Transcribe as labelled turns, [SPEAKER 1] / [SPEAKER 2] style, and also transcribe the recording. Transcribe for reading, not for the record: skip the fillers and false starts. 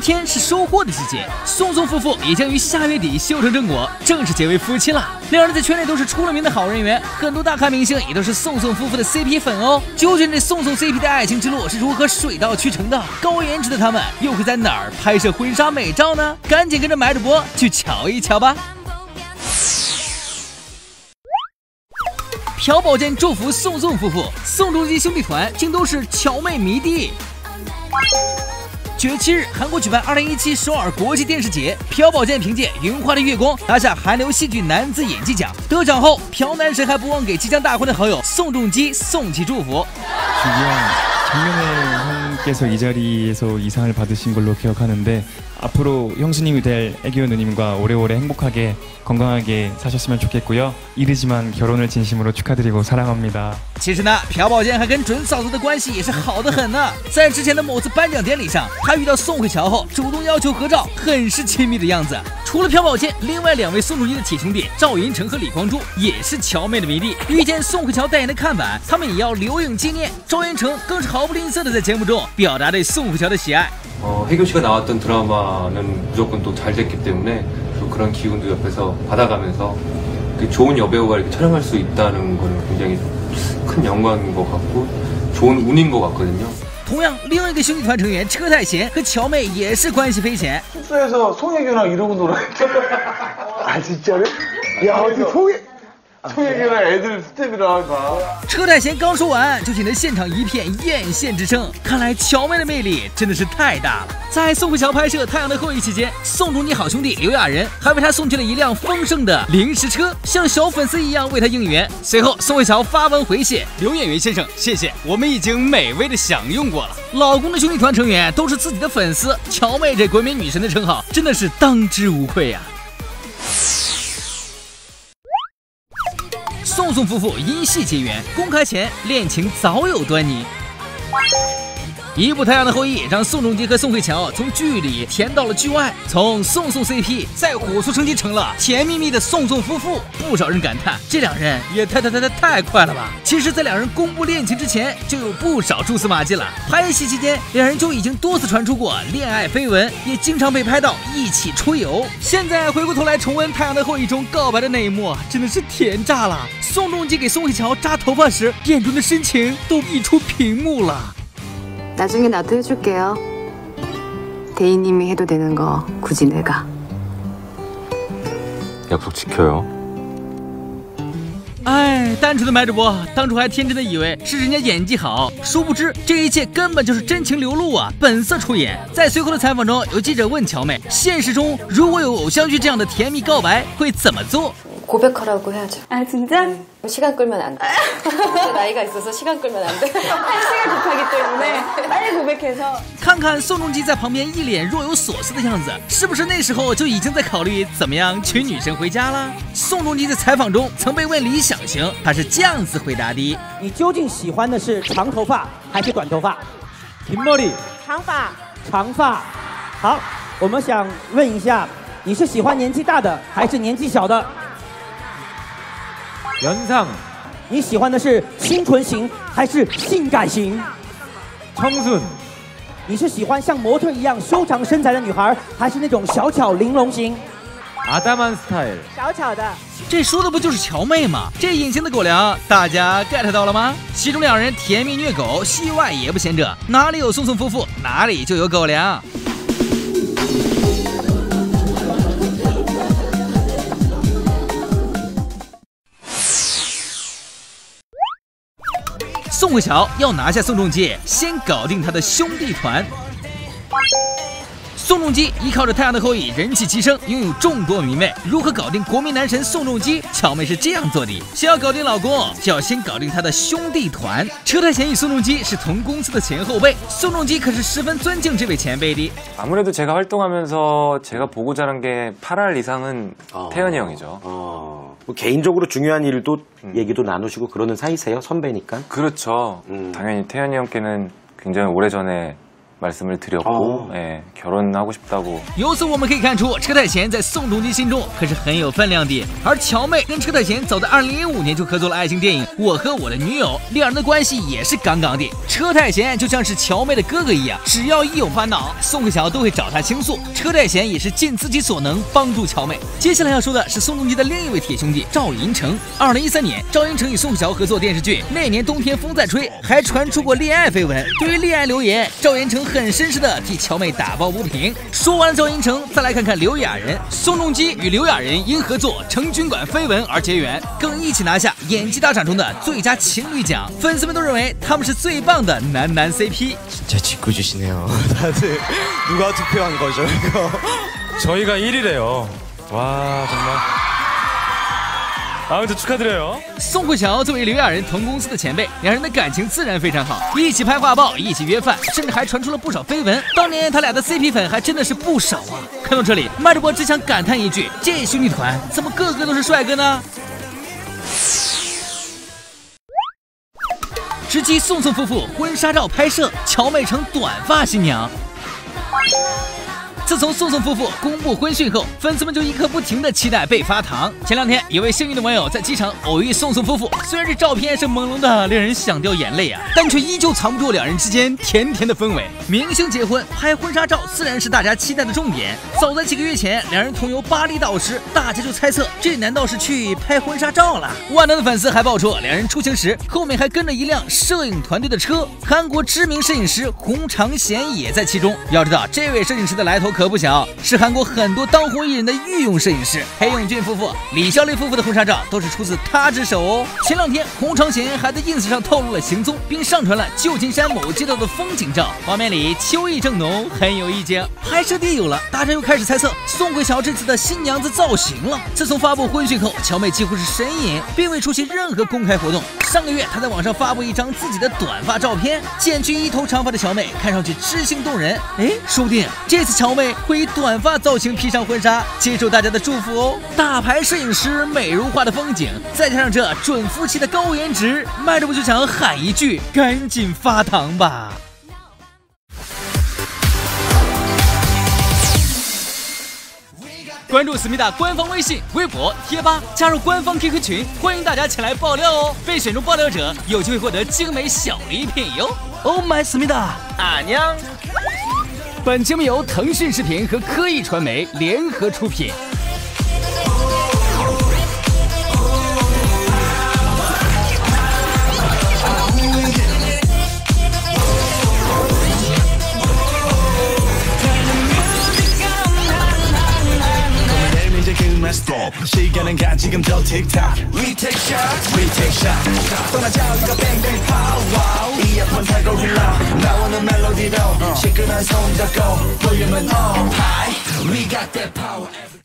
[SPEAKER 1] 天是收获的季节，宋宋夫妇也将于下月底修成正果，正式结为夫妻了。两人在圈内都是出了名的好人缘，很多大咖明星也都是宋宋夫妇的 CP 粉哦。究竟这宋宋 CP 的爱情之路是如何水到渠成的？高颜值的他们又会在哪儿拍摄婚纱美照呢？赶紧跟着买主播去瞧一瞧吧。朴宝剑祝福宋宋夫妇，宋仲基兄弟团竟都是乔妹迷弟。9月7日，韩国举办2017首尔国际电视节，朴宝剑凭借《云花的月光》拿下韩流戏剧男子演技奖。得奖后，朴男神还不忘给即将大婚的好友宋仲基送去祝福。
[SPEAKER 2] 작년에 형께서 이 자리에서 이 상을 받으신 걸로 기억하는데 앞으로 형수님이 될 애교 누님과 오래오래 행복하게 건강하게 사셨으면 좋겠고요. 이르지만 결혼을 진심으로 축하드리고 사랑합니다.
[SPEAKER 1] 其实呢，朴宝剑还跟准嫂子的关系也是好得很呢。在之前的某次颁奖典礼上，他遇到宋慧乔后，主动要求合照，很是亲密的样子。除了朴宝剑，另外2位宋仲基的铁兄弟赵寅成和李光洙也是乔妹的迷弟。遇见宋慧乔代言的看板，他们也要留影纪念。赵寅成更是毫不吝啬的在节目中表达对宋慧乔的喜爱。
[SPEAKER 3] 혜교 씨가 나왔던 드라마는 무조건 또 잘 됐기 때문에 또 그런 기운도 옆에서 받아가면서 좋은 여배우가 이렇게 촬영할 수 있다는 건 굉장히 큰 영광인 것 같고 좋은 운인 것 같거든요.
[SPEAKER 1] 同样，另一个兄弟团成员车太贤和乔妹也是关系匪浅。
[SPEAKER 4] 숙소에서 송혜교랑 이러고 놀았죠. 아 진짜로? 야 어떻게 송혜교랑 애들 스텝이랑 가.
[SPEAKER 1] 车太贤刚说完，就显得现场一片艳羡之声。看来乔妹的魅力真的是太大了。在宋慧乔拍摄《太阳的后裔》期间，宋仲基好兄弟刘亚仁还为他送去了一辆丰盛的零食车，像小粉丝一样为他应援。随后，宋慧乔发文回谢刘演员先生，谢谢，我们已经美味的享用过了。老公的兄弟团成员都是自己的粉丝，乔妹这国民女神的称号真的是当之无愧呀。 宋宋夫妇因戏结缘，公开前恋情早有端倪。一部《太阳的后裔》让宋仲基和宋慧乔从剧里甜到了剧外，从宋宋 CP 再火速升级成了甜蜜蜜的宋宋夫妇。不少人感叹，这两人也太快了吧！其实，在两人公布恋情之前，就有不少蛛丝马迹了。拍戏期间，两人就已经多次传出过恋爱绯闻，也经常被拍到一起出游。现在回过头来重温《太阳的后裔》中告白的那一幕，真的是甜炸了！宋仲基给宋慧乔扎头发时，眼中的深情都溢出屏幕了。
[SPEAKER 5] 나중에 나도 해줄게요. 대인님이 해도 되는 거 굳이 내가.
[SPEAKER 3] 약속 지켜요.
[SPEAKER 1] 哎，单纯的买主播当初还天真的以为是人家演技好，殊不知这一切根本就是真情流露啊，本色出演。在随后的采访中，有记者问乔妹，现实中如果有偶像剧这样的甜蜜告白，会怎么做？
[SPEAKER 5] 고백하라고 해야죠.
[SPEAKER 6] 아 진짜?
[SPEAKER 5] 시간 끌면 안 돼. 나이가 있어서 시간 끌면 안 돼.
[SPEAKER 6] 1시간 급하기 때문에 빨리 고백해서.
[SPEAKER 1] 看看宋仲基在旁边一脸若有所思的样子，是不是那时候就已经在考虑怎么样娶女神回家了？宋仲基在采访中曾被问理想型，他是这样子回答的：
[SPEAKER 7] 你究竟喜欢的是长头发还是短头发？긴 머리。
[SPEAKER 6] 长发。
[SPEAKER 7] 长发。好，我们想问一下，你是喜欢年纪大的还是年纪小的？ 연상， 你喜欢的是清纯型还是性感型？청순， 你是喜欢像模特一样修长身材的女孩，还是那种小巧玲珑型？
[SPEAKER 2] 아담한 스타일。
[SPEAKER 6] 小巧的。
[SPEAKER 1] 这说的不就是乔妹吗？这隐形的狗粮，大家 get 到了吗？其中两人甜蜜虐狗，戏外也不闲着，哪里有宋宋夫妇，哪里就有狗粮。 宋慧乔要拿下宋仲基，先搞定他的兄弟团。宋仲基依靠着《太阳的后裔》人气齐升，拥有众多迷妹。如何搞定国民男神宋仲基？乔妹是这样做的：想要搞定老公，就要先搞定他的兄弟团。车太贤与宋仲基是同公司的前后辈，宋仲基可是十分尊敬这位前辈的。
[SPEAKER 8] 아무래도 제가 활동하면서 제가 보고 자란 게 8할 이상은 태연이 형이죠.
[SPEAKER 9] 뭐 개인적으로 중요한 일도 얘기도 나누시고 그러는 사이세요? 선배니까?
[SPEAKER 8] 그렇죠. 당연히 태연이 형께는 굉장히 오래전에 말씀을 드렸고 예, 결혼하고 싶다고.
[SPEAKER 1] 由此我们可以看出，车太贤在宋仲基心中可是很有分量的。而乔妹跟车太贤早在2015年就合作了爱情电影《我和我的女友》，两人的关系也是杠杠的。车太贤就像是乔妹的哥哥一样，只要一有烦恼，宋慧乔都会找他倾诉，车太贤也是尽自己所能帮助乔妹。接下来要说的是宋仲基的另一位铁兄弟赵寅成。2013年，赵寅成与宋慧乔合作电视剧，那年冬天风在吹，还传出过恋爱绯闻。对于恋爱流言，赵寅成很绅士的替乔妹打抱不平。说完了赵寅成，再来看看刘亚仁。宋仲基与刘亚仁因合作《成均馆绯闻》而结缘，更一起拿下演技大赏中的最佳情侣奖。粉丝们都认为他们是最棒的男 CP。
[SPEAKER 9] 진짜 짓궂으시네요. 다들 누가 투표한 거죠 이거?
[SPEAKER 2] 저희가 1위래요. 와 정말. 아무튼 축하드려요.
[SPEAKER 1] 宋慧乔作为刘亚仁同公司的前辈，两人的感情自然非常好，一起拍画报，一起约饭，甚至还传出了不少绯闻。当年他俩的 CP 粉还真的是不少啊！看到这里，麦主播只想感叹一句：这兄弟团怎么个个都是帅哥呢？直击宋宋夫妇婚纱照拍摄，乔妹成短发新娘。自从宋宋夫妇公布婚讯后，粉丝们就一刻不停的期待被发糖。前两天，有位幸运的网友在机场偶遇宋宋夫妇，虽然这照片是朦胧的，令人想掉眼泪啊，但却依旧藏不住两人之间甜甜的氛围。明星结婚拍婚纱照自然是大家期待的重点。早在几个月前，两人同游巴厘岛时，大家就猜测这难道是去拍婚纱照了？万能的粉丝还爆出两人出行时后面还跟着一辆摄影团队的车，韩国知名摄影师洪长贤也在其中。要知道，这位摄影师的来头可不小，是韩国很多当红艺人的御用摄影师。裴勇俊夫妇、李孝利夫妇的婚纱照都是出自他之手哦。前两天，洪长贤还在 ins 上透露了行踪，并上传了旧金山某街道的风景照，画面里秋意正浓，很有意境。拍摄地有了，大家又开始猜测宋慧乔这次的新娘子造型了。自从发布婚讯后，乔妹几乎是神隐，并未出席任何公开活动。上个月，她在网上发布一张自己的短发照片，剪去一头长发的乔妹看上去知性动人。说不定这次乔妹会以短发造型披上婚纱，接受大家的祝福哦。大牌摄影师美如画的风景，再加上这准夫妻的高颜值，麦主播就想喊一句：赶紧发糖吧！关注思密达官方微信、微博、贴吧，加入官方 QQ 群，欢迎大家前来爆料哦！被选中爆料者有机会获得精美小礼品哟！Oh my 思密达，阿娘！本节目由腾讯视频和科艺传媒联合出品。
[SPEAKER 10] 시간은 가 지금도 틱탁 We take shots, we take shots 떠나자 우리가 뱅뱅 pow 이어폰 달고 흘러 나오는 멜로디로 시끄러운 손 잡고 볼륨은 up high We got that power